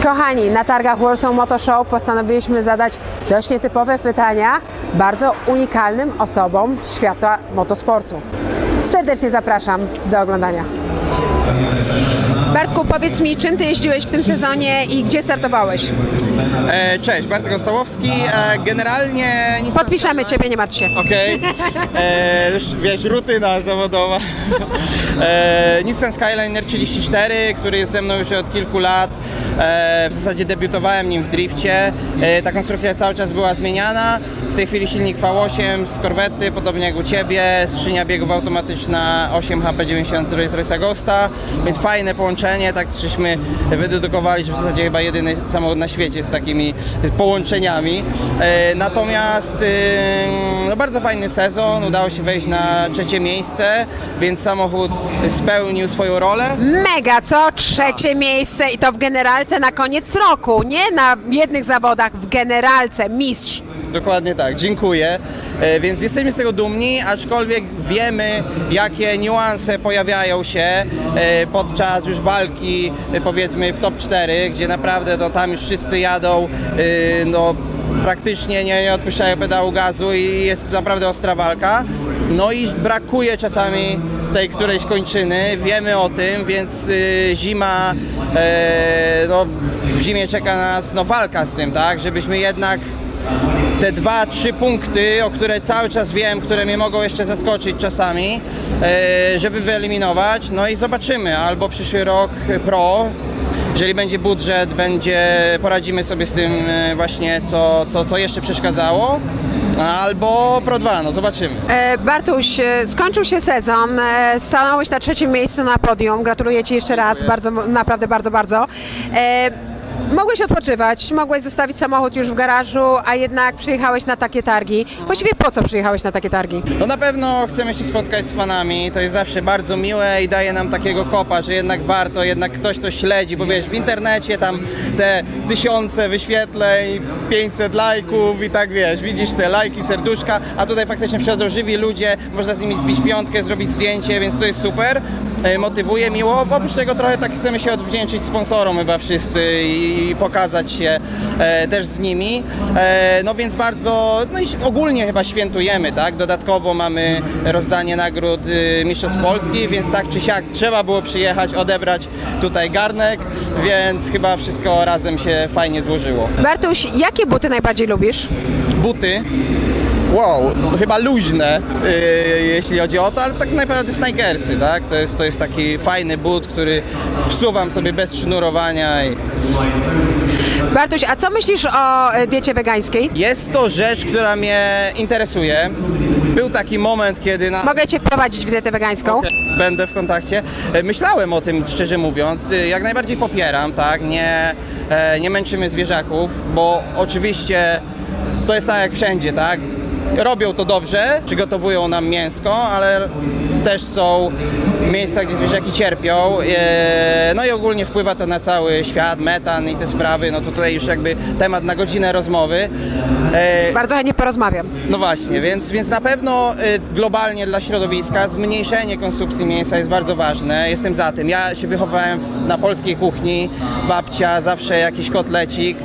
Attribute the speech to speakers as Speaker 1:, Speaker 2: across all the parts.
Speaker 1: Kochani, na targach Warsaw Motor Show postanowiliśmy zadać dość nietypowe pytania bardzo unikalnym osobom świata motosportu. Serdecznie zapraszam do oglądania. Bartku, powiedz mi, czym Ty jeździłeś w tym sezonie i gdzie startowałeś?
Speaker 2: Cześć, Bartek Ostałowski. Generalnie...
Speaker 1: Podpiszemy Ciebie, nie martw się.
Speaker 2: Okej. Już wiesz, rutyna zawodowa. Nissan Skyline R34, który jest ze mną już od kilku lat. W zasadzie debiutowałem nim w drifcie. Ta konstrukcja cały czas była zmieniana. W tej chwili silnik V8 z Corvette, podobnie jak u Ciebie. Skrzynia biegów automatyczna 8 HP90 Rolls-Royce Agosta. Więc fajne połączenie, tak żeśmy wydedukowali, że w zasadzie chyba jedyny samochód na świecie z takimi połączeniami. Natomiast no bardzo fajny sezon, udało się wejść na 3. miejsce, więc samochód spełnił swoją rolę.
Speaker 1: Mega, co? 3. miejsce i to w generalce na koniec roku, nie na jednych zawodach, w generalce, mistrz.
Speaker 2: Dokładnie tak, dziękuję. Więc jesteśmy z tego dumni, aczkolwiek wiemy, jakie niuanse pojawiają się podczas już walki, powiedzmy w top 4, gdzie naprawdę to tam już wszyscy jadą, no praktycznie nie odpuszczają pedału gazu i jest naprawdę ostra walka. No i brakuje czasami tej którejś kończyny, wiemy o tym, więc zima, no w zimie czeka nas no walka z tym, tak, żebyśmy jednak te 2-3 punkty, o które cały czas wiem, które mnie mogą jeszcze zaskoczyć czasami, żeby wyeliminować. No i zobaczymy, albo przyszły rok Pro, jeżeli będzie budżet, poradzimy sobie z tym właśnie, co jeszcze przeszkadzało. Albo Pro 2, no zobaczymy.
Speaker 1: Bartuś, skończył się sezon, stanąłeś na 3. miejscu na podium, gratuluję Ci jeszcze raz, bardzo, naprawdę bardzo. Mogłeś odpoczywać, mogłeś zostawić samochód już w garażu, a jednak przyjechałeś na takie targi. Właściwie po co przyjechałeś na takie targi?
Speaker 2: No na pewno chcemy się spotkać z fanami, to jest zawsze bardzo miłe i daje nam takiego kopa, że jednak warto, jednak ktoś to śledzi, bo wiesz, w internecie tam te 1000 wyświetleń, 500 lajków i tak wiesz, widzisz te lajki, serduszka, a tutaj faktycznie przychodzą żywi ludzie, można z nimi zbić piątkę, zrobić zdjęcie, więc to jest super. Motywuje miło, bo oprócz tego trochę tak chcemy się odwdzięczyć sponsorom chyba wszyscy i pokazać się też z nimi, no więc bardzo, no i ogólnie chyba świętujemy, tak, dodatkowo mamy rozdanie nagród Mistrzostw Polski, więc tak czy siak trzeba było przyjechać, odebrać tutaj garnek, więc chyba wszystko razem się fajnie złożyło.
Speaker 1: Bartuś, jakie buty najbardziej lubisz?
Speaker 2: Buty? Wow, chyba luźne, jeśli chodzi o to, ale tak naprawdę Snikersy, tak? To jest taki fajny but, który wsuwam sobie bez sznurowania.
Speaker 1: Bartuś, a co myślisz o diecie wegańskiej?
Speaker 2: Jest to rzecz, która mnie interesuje. Był taki moment, kiedy...
Speaker 1: Mogę Cię wprowadzić w dietę wegańską?
Speaker 2: Będę w kontakcie. Myślałem o tym, szczerze mówiąc. Jak najbardziej popieram, tak? Nie męczymy zwierzaków, bo oczywiście to jest tak jak wszędzie, tak? Robią to dobrze, przygotowują nam mięsko, ale też są miejsca, gdzie zwierzaki cierpią, no i ogólnie wpływa to na cały świat, metan i te sprawy, no to tutaj już jakby temat na godzinę rozmowy.
Speaker 1: Bardzo chętnie porozmawiam.
Speaker 2: No właśnie, więc na pewno globalnie dla środowiska zmniejszenie konsumpcji mięsa jest bardzo ważne, jestem za tym. Ja się wychowałem na polskiej kuchni, babcia zawsze jakiś kotlecik.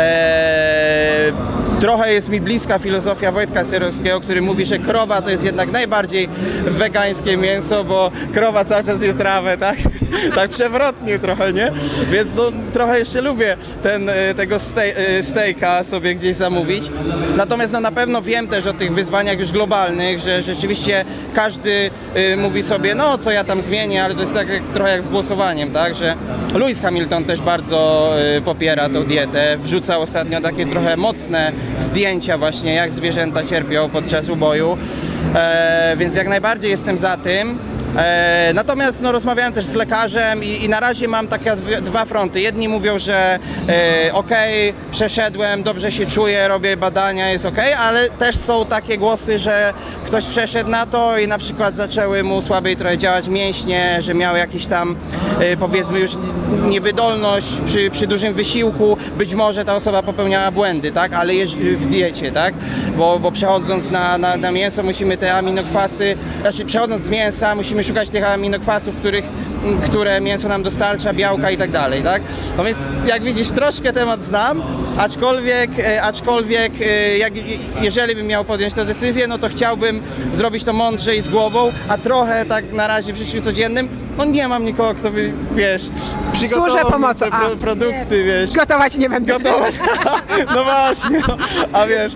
Speaker 2: Trochę jest mi bliska filozofia Wojtka Serowskiego, który mówi, że krowa to jest jednak najbardziej wegańskie mięso, bo krowa cały czas je trawę, tak? Tak przewrotnie trochę, nie? Więc no, trochę jeszcze lubię tego stejka sobie gdzieś zamówić. Natomiast no, na pewno wiem też o tych wyzwaniach już globalnych, że rzeczywiście każdy mówi sobie, no co ja tam zmienię, ale to jest tak trochę jak z głosowaniem, tak? Że Lewis Hamilton też bardzo popiera tą dietę, wrzucał ostatnio takie trochę mocne zdjęcia właśnie, jak zwierzęta cierpią podczas uboju, więc jak najbardziej jestem za tym. Natomiast no, rozmawiałem też z lekarzem i na razie mam takie dwa fronty. Jedni mówią, że okej, przeszedłem, dobrze się czuję, robię badania, jest okej, ale też są takie głosy, że ktoś przeszedł na to i na przykład zaczęły mu słabiej trochę działać mięśnie, że miał jakiś tam powiedzmy już niewydolność przy dużym wysiłku, być może ta osoba popełniała błędy, tak, ale w diecie, tak, bo przechodząc na mięso musimy te aminokwasy, znaczy przechodząc z mięsa musimy szukać tych aminokwasów, które mięso nam dostarcza, białka i tak dalej, tak? No więc jak widzisz, troszkę temat znam, aczkolwiek jeżeli bym miał podjąć tę decyzję, no to chciałbym zrobić to mądrze i z głową, a trochę tak na razie w życiu codziennym, no nie mam nikogo, kto by, wiesz, przygotował mi te produkty, wiesz.
Speaker 1: Gotować nie będę.
Speaker 2: Gotować, no właśnie, no, a wiesz.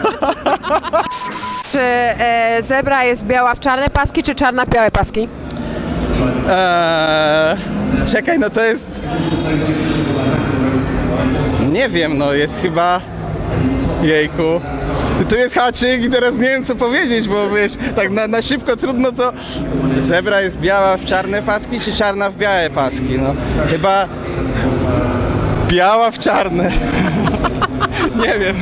Speaker 1: Czy zebra jest biała w czarne paski, czy czarna w białe paski?
Speaker 2: Czekaj, no to jest... Nie wiem, no jest chyba... Jejku. Tu jest haczyk i teraz nie wiem co powiedzieć, bo wiesz, tak na szybko trudno to... Zebra jest biała w czarne paski, czy czarna w białe paski? No chyba... Biała w czarne. Nie wiem.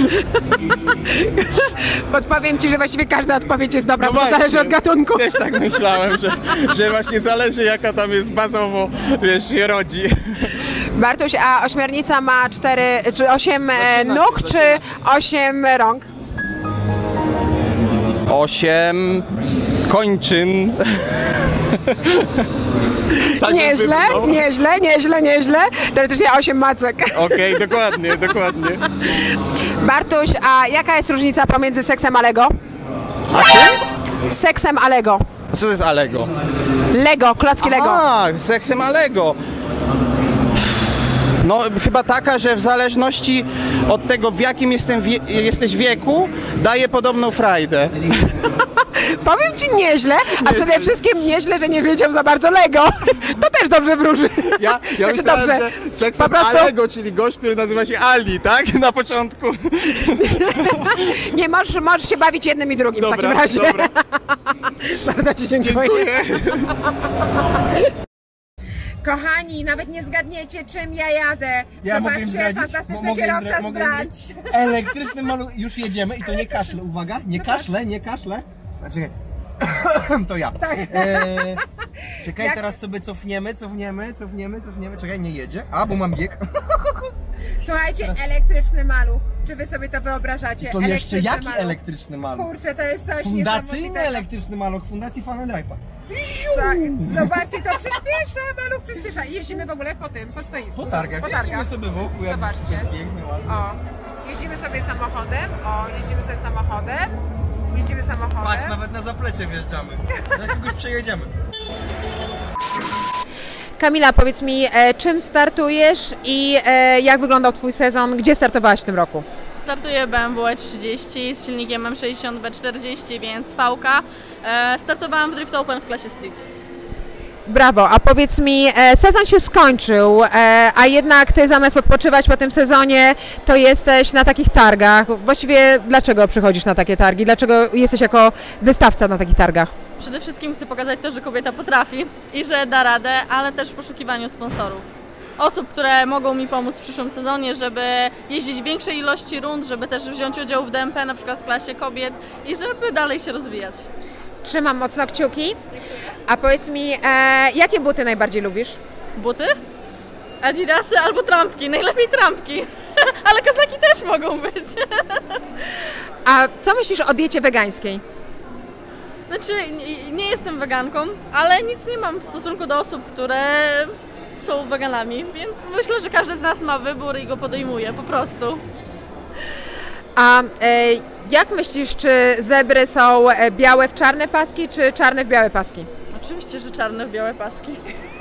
Speaker 1: Podpowiem ci, że właściwie każda odpowiedź jest dobra,
Speaker 2: No
Speaker 1: bo to
Speaker 2: właśnie,
Speaker 1: zależy od gatunku.
Speaker 2: Też tak myślałem, że właśnie zależy jaka tam jest bazowo, wiesz, się rodzi.
Speaker 1: Bartuś, a ośmiornica ma 4 czy 8 nóg, czy 8 rąk?
Speaker 2: 8 kończyn. Tak
Speaker 1: Nieźle. Teoretycznie 8 macek.
Speaker 2: Okej, dokładnie.
Speaker 1: Bartuś, a jaka jest różnica pomiędzy seksem a Lego?
Speaker 2: A czym?
Speaker 1: Seksem a Lego.
Speaker 2: Co to jest Alego?
Speaker 1: Lego, klocki Lego.
Speaker 2: A, seksem Alego. No chyba taka, że w zależności od tego, w jakim jesteś wieku, daje podobną frajdę.
Speaker 1: Powiem ci nieźle, a przede wszystkim nieźle, że nie wiedział za bardzo Lego. To też dobrze wróży.
Speaker 2: Ja
Speaker 1: Znaczy,
Speaker 2: myślałem,
Speaker 1: dobrze.
Speaker 2: że seksem
Speaker 1: Po prostu...
Speaker 2: Alego, czyli gość, który nazywa się Ali, tak? Na początku.
Speaker 1: Nie, możesz się bawić jednym i drugim w takim razie.
Speaker 2: Dobra.
Speaker 1: Bardzo ci dziękuję.
Speaker 2: Dziękuję.
Speaker 1: Kochani, nawet nie zgadniecie, czym ja jadę. Zobaczcie, fantastyczny kierowca zdrać.
Speaker 3: Elektryczny maluch, już jedziemy i to nie kaszle, uwaga, nie kaszle. Czekaj, to ja. Czekaj,
Speaker 1: Jak...
Speaker 3: teraz sobie cofniemy, czekaj, nie jedzie, bo mam bieg.
Speaker 1: Słuchajcie, elektryczny maluch, czy wy sobie to wyobrażacie?
Speaker 3: To jeszcze jaki
Speaker 1: maluch?
Speaker 3: elektryczny maluch?
Speaker 1: Kurczę, to jest coś
Speaker 3: Fundacyjny elektryczny maluch, Fundacji Fan and Drive'a.
Speaker 1: Zobaczcie, to przyspiesza, maluch przyspiesza. I jeździmy w ogóle po stoisku.
Speaker 3: Po targach. Jeździmy sobie wokół.
Speaker 1: Zobaczcie. Jeździmy sobie samochodem.
Speaker 3: Patrz, nawet na zaplecze wjeżdżamy. Na kogoś przejedziemy.
Speaker 1: Kamila, powiedz mi, czym startujesz i jak wyglądał twój sezon? Gdzie startowałaś w tym roku?
Speaker 4: Startuję BMW E30 z silnikiem M60 B40, więc V-ka. Startowałam w Drift Open w klasie Street.
Speaker 1: Brawo, a powiedz mi, sezon się skończył, a jednak ty zamiast odpoczywać po tym sezonie, to jesteś na takich targach. Właściwie dlaczego przychodzisz na takie targi? Dlaczego jesteś jako wystawca na takich targach?
Speaker 4: Przede wszystkim chcę pokazać to, że kobieta potrafi i że da radę, ale też w poszukiwaniu sponsorów. Osób, które mogą mi pomóc w przyszłym sezonie, żeby jeździć w większej ilości rund, żeby też wziąć udział w DMP, na przykład w klasie kobiet i żeby dalej się rozwijać.
Speaker 1: Trzymam mocno kciuki. A powiedz mi, jakie buty najbardziej lubisz?
Speaker 4: Buty? Adidasy albo trampki, najlepiej trampki, ale kozaki też mogą być.
Speaker 1: A co myślisz o diecie wegańskiej?
Speaker 4: Znaczy, nie jestem weganką, ale nic nie mam w stosunku do osób, które są weganami, więc myślę, że każdy z nas ma wybór i go podejmuje, po prostu.
Speaker 1: A jak myślisz, czy zebry są białe w czarne paski, czy czarne w białe paski?
Speaker 4: Oczywiście, że czarne w białe paski.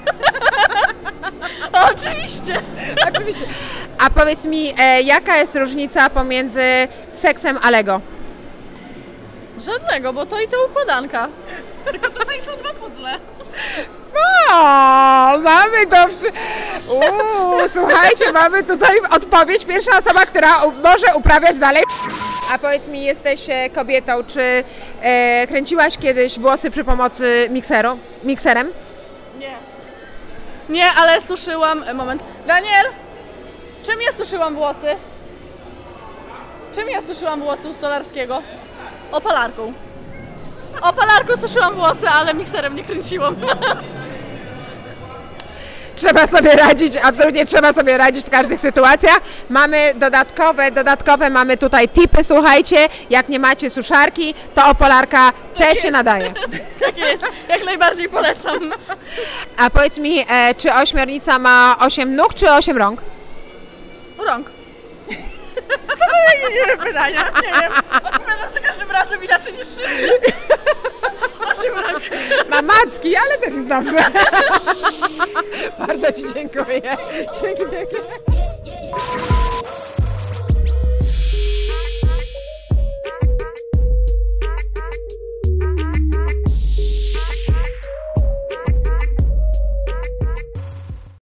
Speaker 4: Oczywiście!
Speaker 1: Oczywiście. A powiedz mi, jaka jest różnica pomiędzy seksem a Lego?
Speaker 4: Żadnego, bo to i to układanka. Tylko tutaj są 2 puzzle.
Speaker 1: O, mamy to. Słuchajcie, mamy tutaj odpowiedź. Pierwsza osoba, która może uprawiać dalej. A powiedz mi, jesteś kobietą, czy kręciłaś kiedyś włosy przy pomocy mikserem?
Speaker 4: Nie. Nie, ale suszyłam... Moment. Daniel! Czym ja suszyłam włosy? Czym ja suszyłam włosy u Stolarskiego? Opalarką. Opalarką suszyłam włosy, ale mikserem nie kręciłam.
Speaker 1: trzeba sobie radzić, absolutnie trzeba sobie radzić w każdych sytuacjach. Mamy dodatkowe mamy tutaj tipy, słuchajcie, jak nie macie suszarki, to Opolarka też się nadaje.
Speaker 4: Tak jest, jak najbardziej polecam.
Speaker 1: A powiedz mi, czy ośmiornica ma 8 nóg, czy 8 rąk?
Speaker 4: Rąk. Co to takie dziwne pytania? Nie wiem, odpowiadam za każdym razem inaczej niż wszyscy. 8 rąk.
Speaker 1: Ma macki, ale też jest dobrze. Bardzo Ci dziękuję. Dziękuję.